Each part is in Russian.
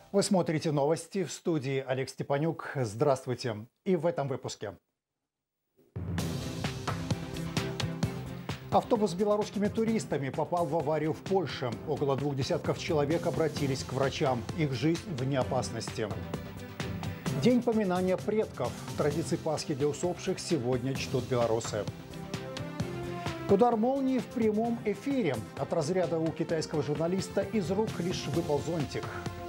Вы смотрите новости, в студии Олег Степанюк. Здравствуйте. И в этом выпуске. Автобус с белорусскими туристами попал в аварию в Польше. Около 2 десятков человек обратились к врачам. Их жизнь вне опасности. День поминания предков. Традиции Пасхи для усопших сегодня чтут белорусы. Удар молнии в прямом эфире. От разряда у китайского журналиста из рук лишь выпал зонтик.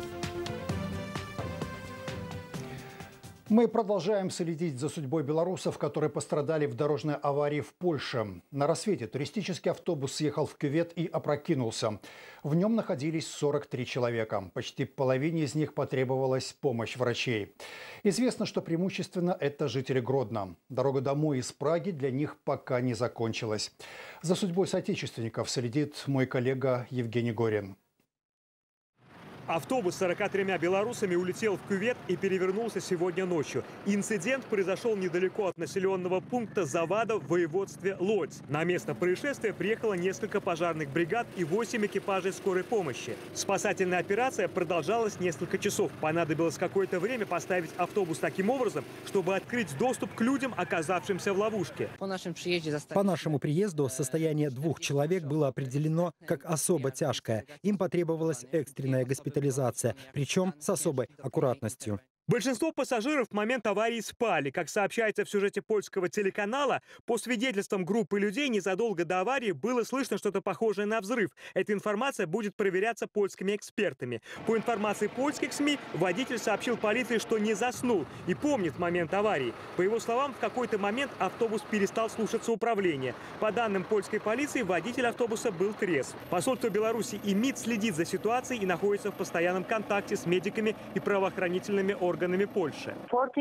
Мы продолжаем следить за судьбой белорусов, которые пострадали в дорожной аварии в Польше. На рассвете туристический автобус съехал в кювет и опрокинулся. В нем находились 43 человека. Почти половине из них потребовалась помощь врачей. Известно, что преимущественно это жители Гродно. Дорога домой из Праги для них пока не закончилась. За судьбой соотечественников следит мой коллега Евгений Горин. Автобус с 43 белорусами улетел в кювет и перевернулся сегодня ночью. Инцидент произошел недалеко от населенного пункта Завада в воеводстве Лодзь. На место происшествия приехало несколько пожарных бригад и 8 экипажей скорой помощи. Спасательная операция продолжалась несколько часов. Понадобилось какое-то время поставить автобус таким образом, чтобы открыть доступ к людям, оказавшимся в ловушке. По нашему приезду состояние 2 человек было определено как особо тяжкое. Им потребовалась экстренная госпитализация, причем с особой аккуратностью. Большинство пассажиров в момент аварии спали. Как сообщается в сюжете польского телеканала, по свидетельствам группы людей, незадолго до аварии было слышно что-то похожее на взрыв. Эта информация будет проверяться польскими экспертами. По информации польских СМИ, водитель сообщил полиции, что не заснул и помнит момент аварии. По его словам, в какой-то момент автобус перестал слушаться управления. По данным польской полиции, водитель автобуса был трезв. Посольство Беларуси и МИД следит за ситуацией и находится в постоянном контакте с медиками и правоохранительными органами Польши.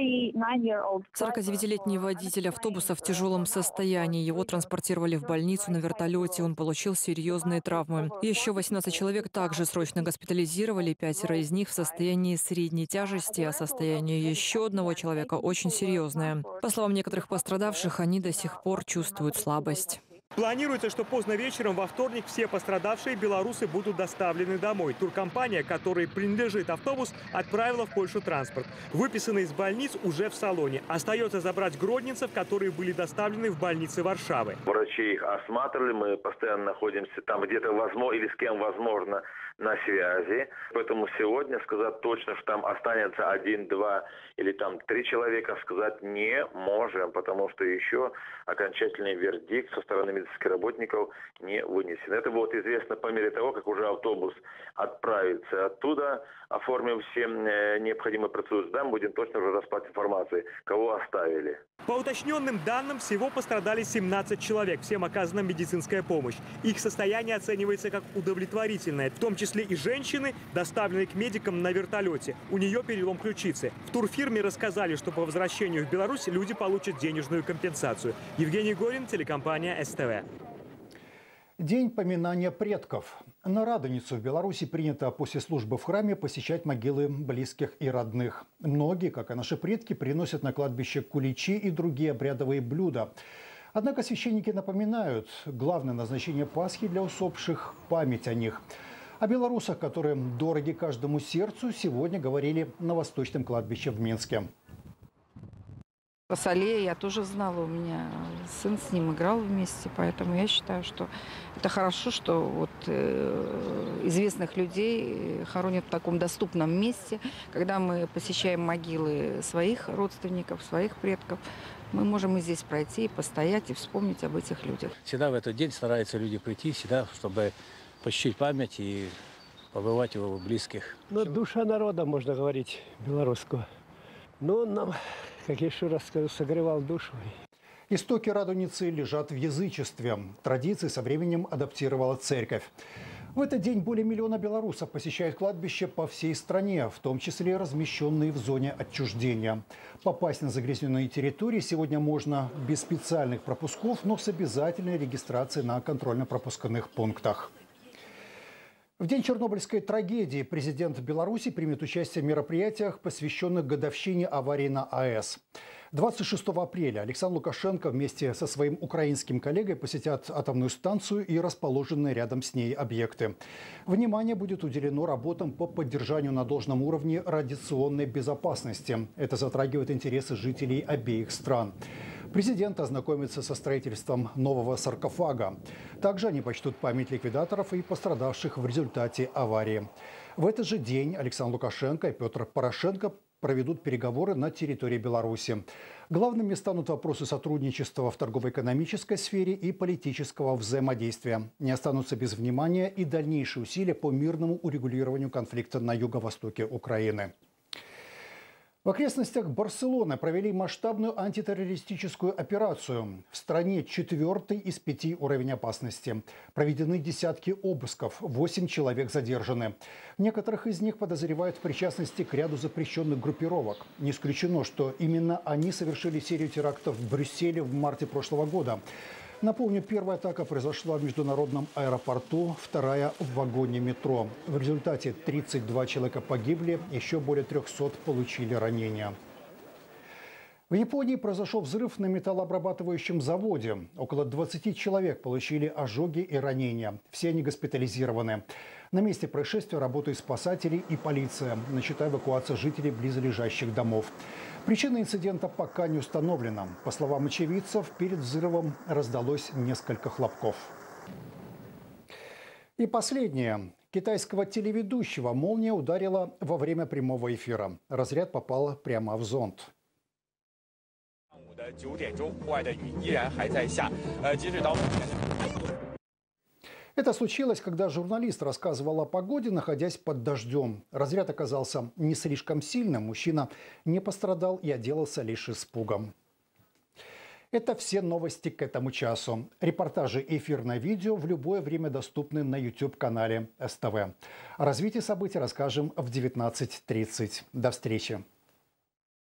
49-летний водитель автобуса в тяжелом состоянии. Его транспортировали в больницу на вертолете. Он получил серьезные травмы. Еще 18 человек также срочно госпитализировали. 5 из них в состоянии средней тяжести, а состояние еще одного человека очень серьезное. По словам некоторых пострадавших, они до сих пор чувствуют слабость. Планируется, что поздно вечером во вторник все пострадавшие белорусы будут доставлены домой. Туркомпания, которой принадлежит автобус, отправила в Польшу транспорт. Выписанные из больниц уже в салоне. Остается забрать гродненцев, которые были доставлены в больницы Варшавы. Врачи их осматривали, мы постоянно находимся там где-то возможно или с кем возможно на связи. Поэтому сегодня сказать точно, что там останется 1, 2 или там 3 человека, сказать не можем, потому что еще окончательный вердикт со стороны медицинских работников не вынесен. Это будет известно по мере того, как уже автобус отправится оттуда, оформим все необходимые процедуры. Там будем точно уже распад информации, кого оставили. По уточненным данным, всего пострадали 17 человек. Всем оказана медицинская помощь. Их состояние оценивается как удовлетворительное, в том числе и женщины, доставленные к медикам на вертолете. У нее перелом ключицы. В турфирме рассказали, что по возвращению в Беларусь люди получат денежную компенсацию. Евгений Горин, телекомпания СТВ. День поминания предков. На Радоницу в Беларуси принято после службы в храме посещать могилы близких и родных. Многие, как и наши предки, приносят на кладбище куличи и другие обрядовые блюда. Однако священники напоминают, главное назначение Пасхи для усопших – память о них. О белорусах, которые дороги каждому сердцу, сегодня говорили на Восточном кладбище в Минске. Сале я тоже знала, у меня сын с ним играл вместе, поэтому я считаю, что это хорошо, что вот известных людей хоронят в таком доступном месте. Когда мы посещаем могилы своих родственников, своих предков, мы можем и здесь пройти, и постоять, и вспомнить об этих людях. Всегда в этот день стараются люди прийти, всегда, чтобы почтить память и побывать у близких. Ну, душа народа, можно говорить, белорусского. Ну, нам, как я еще раз скажу, согревал душу. Истоки Радоницы лежат в язычестве. Традиции со временем адаптировала церковь. В этот день более 1 миллиона белорусов посещают кладбище по всей стране, в том числе размещенные в зоне отчуждения. Попасть на загрязненные территории сегодня можно без специальных пропусков, но с обязательной регистрацией на контрольно-пропускных пунктах. В день Чернобыльской трагедии президент Беларуси примет участие в мероприятиях, посвященных годовщине аварии на АЭС. 26 апреля Александр Лукашенко вместе со своим украинским коллегой посетят атомную станцию и расположенные рядом с ней объекты. Внимание будет уделено работам по поддержанию на должном уровне радиационной безопасности. Это затрагивает интересы жителей обеих стран. Президент ознакомится со строительством нового саркофага. Также они почтут память ликвидаторов и пострадавших в результате аварии. В этот же день Александр Лукашенко и Петр Порошенко проведут переговоры на территории Беларуси. Главными станут вопросы сотрудничества в торгово-экономической сфере и политического взаимодействия. Не останутся без внимания и дальнейшие усилия по мирному урегулированию конфликта на юго-востоке Украины. В окрестностях Барселоны провели масштабную антитеррористическую операцию. В стране 4-й из 5 уровень опасности. Проведены десятки обысков, 8 человек задержаны. Некоторых из них подозревают в причастности к ряду запрещенных группировок. Не исключено, что именно они совершили серию терактов в Брюсселе в марте прошлого года. Напомню, первая атака произошла в международном аэропорту, вторая в вагоне метро. В результате 32 человека погибли, еще более 300 получили ранения. В Японии произошел взрыв на металлообрабатывающем заводе. Около 20 человек получили ожоги и ранения. Все они госпитализированы. На месте происшествия работают спасатели и полиция. Начата эвакуация жителей близлежащих домов. Причина инцидента пока не установлена. По словам очевидцев, перед взрывом раздалось несколько хлопков. И последнее. Китайского телеведущего молния ударила во время прямого эфира. Разряд попал прямо в зонд. Это случилось, когда журналист рассказывал о погоде, находясь под дождем. Разряд оказался не слишком сильным, мужчина не пострадал и отделался лишь испугом. Это все новости к этому часу. Репортажи и эфирное видео в любое время доступны на YouTube-канале СТВ. О развитии событий расскажем в 19:30. До встречи.